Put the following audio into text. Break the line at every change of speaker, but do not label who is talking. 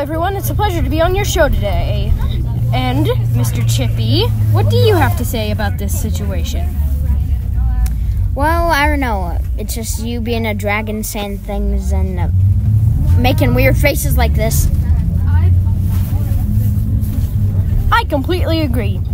everyone, it's a pleasure to be on your show today. And, Mr. Chippy, what do you have to say about this situation?
Well, I don't know. It's just you being a dragon saying things and making weird faces like this.
I completely agree.